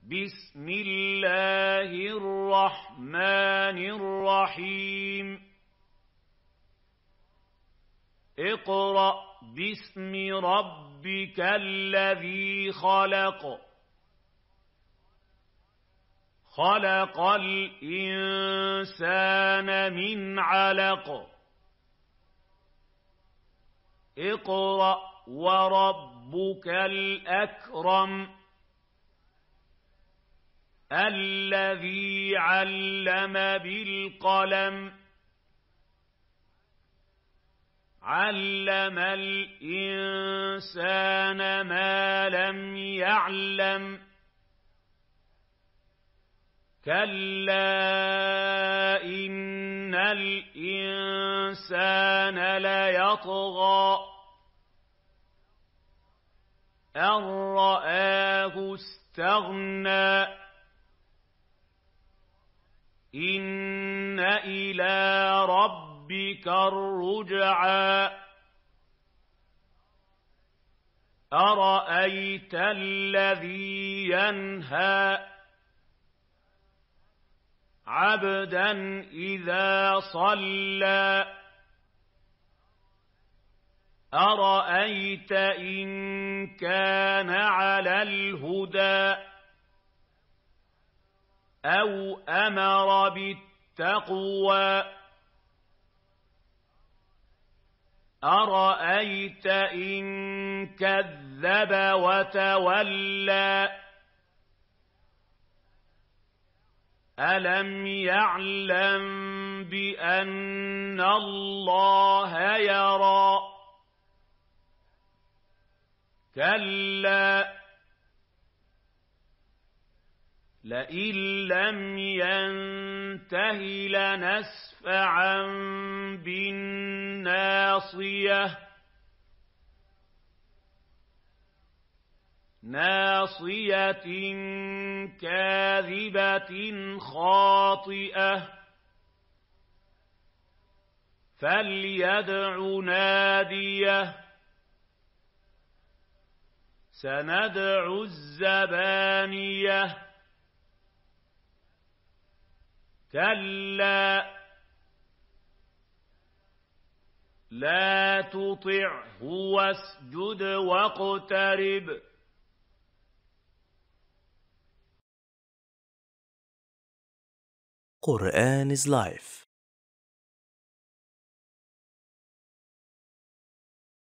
بسم الله الرحمن الرحيم اقرأ باسم ربك الذي خلق خلق الإنسان من علق اقرأ وربك الأكرم الذي علم بالقلم علم الإنسان ما لم يعلم كلا إن الإنسان ليطغى أن رآه استغنى إن إلى ربك الرجعى أرأيت الذي ينهى عبدا إذا صلى أرأيت إن كان على الهدى أو أمر بالتقوى أرأيت إن كذب وتولى ألم يعلم بأن الله يرى كلا لئن لم ينته لنسفعا بالناصية ناصية كاذبة خاطئة فليدع ناديه سندع الزبانية كلا لا تطعه واسجد واقترب Quran is life.